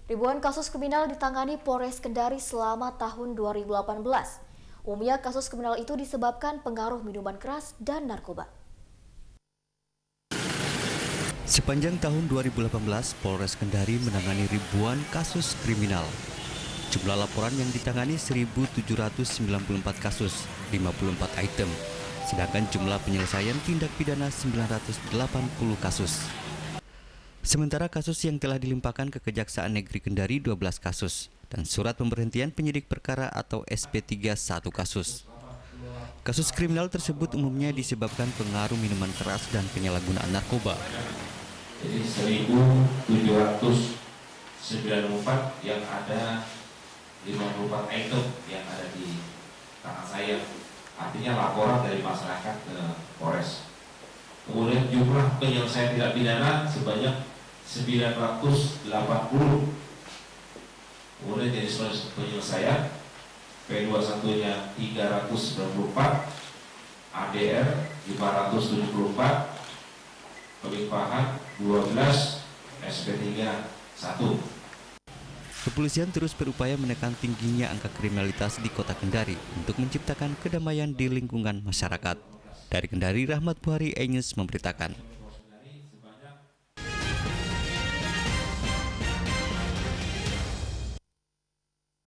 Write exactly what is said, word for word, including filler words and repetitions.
Ribuan kasus kriminal ditangani Polres Kendari selama tahun dua ribu delapan belas. Umumnya kasus kriminal itu disebabkan pengaruh minuman keras dan narkoba. Sepanjang tahun dua ribu delapan belas, Polres Kendari menangani ribuan kasus kriminal. Jumlah laporan yang ditangani seribu tujuh ratus sembilan puluh empat kasus, lima puluh empat item. Sedangkan jumlah penyelesaian tindak pidana sembilan ratus delapan puluh kasus. Sementara kasus yang telah dilimpahkan ke Kejaksaan Negeri Kendari dua belas kasus dan surat pemberhentian penyidik perkara atau S P tiga satu kasus. Kasus kriminal tersebut umumnya disebabkan pengaruh minuman keras dan penyalahgunaan narkoba. Jadi seribu tujuh ratus sembilan puluh empat yang ada lima puluh empat item yang ada di tangan saya. Artinya laporan dari masyarakat ke Polres. Kemudian jumlah penyelesaian tindak pidana sebanyak sembilan ratus delapan puluh. Kemudian jenis penyelesaian P dua puluh satu-nya tiga ratus sembilan puluh empat, A D R lima ratus tujuh puluh empat, pelimpahan dua belas, S P tiga satu. Kepolisian terus berupaya menekan tingginya angka kriminalitas di Kota Kendari untuk menciptakan kedamaian di lingkungan masyarakat. Dari Kendari, Rahmat Buhari, E-News memberitakan.